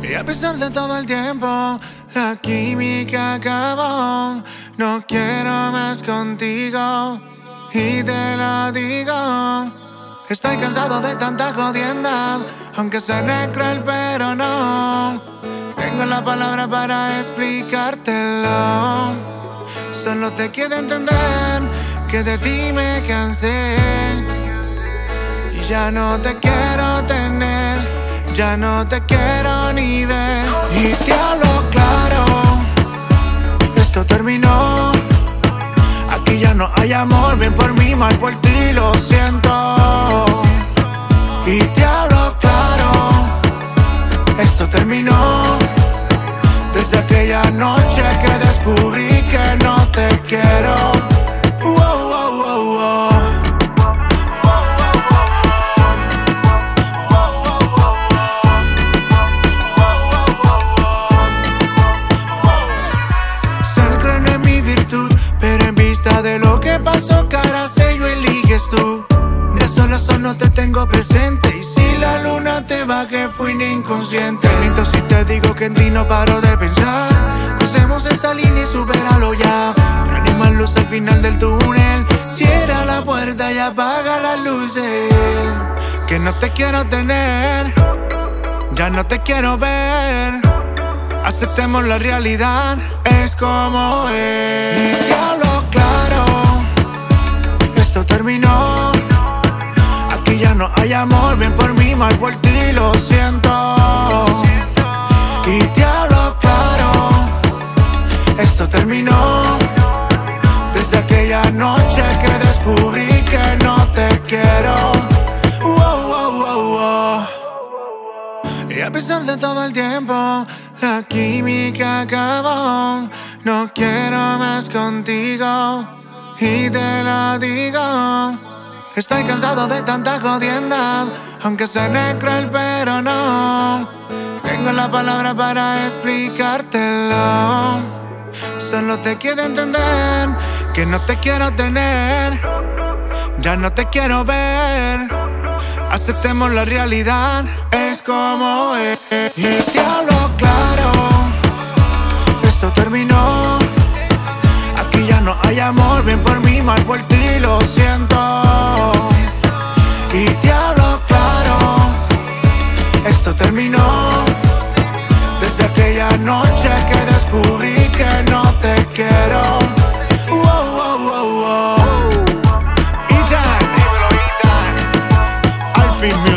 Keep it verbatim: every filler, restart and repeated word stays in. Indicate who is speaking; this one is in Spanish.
Speaker 1: Y a pesar de todo el tiempo, la química acabó. No quiero más contigo y te lo digo. Estoy cansado de tanta jodienda, aunque suene cruel pero no. Tengo la palabra para explicártelo. Solo te quiero entender que de ti me cansé y ya no te quiero tener, ya no te quiero ni ver. Y te hablo claro, esto terminó. Aquí ya no hay amor, bien por mí, mal por ti, lo siento. Y te hablo claro, esto terminó. Desde aquella noche que descubrí que no te quiero. Wow, wow, wow, wow. De lo que pasó, cara, sé yo eligues tú. De solo a no te tengo presente, y si la luna te va que fui ni inconsciente. Miento si te digo que en ti no paro de pensar. Crucemos esta línea y supéralo ya. No hay más luz al final del túnel. Cierra la puerta y apaga las luces. Que no te quiero tener, ya no te quiero ver. Aceptemos la realidad, es como es. Y te hablo claro, esto terminó. Aquí ya no hay amor, bien por mí, mal por ti, lo siento. Y te hablo claro, esto terminó. Desde aquella noche que descubrí que no te quiero. Wow, wow, wow, wow. Y a pesar de todo el tiempo, la química acabó. No quiero más contigo y te lo digo. Estoy cansado de tanta jodienda, aunque suene cruel pero no. Tengo la palabra para explicártelo. Solo te quiero entender que no te quiero tener, ya no te quiero ver. Aceptemos la realidad, es como es. Y te hablo claro, esto terminó. Aquí ya no hay amor, bien por mí, mal por ti, lo siento. Y te hablo claro, esto terminó. Desde aquella noche que descubrí que no te quiero. Wow, wow, wow, wow. Ethan, dímelo, Ethan. Al fin.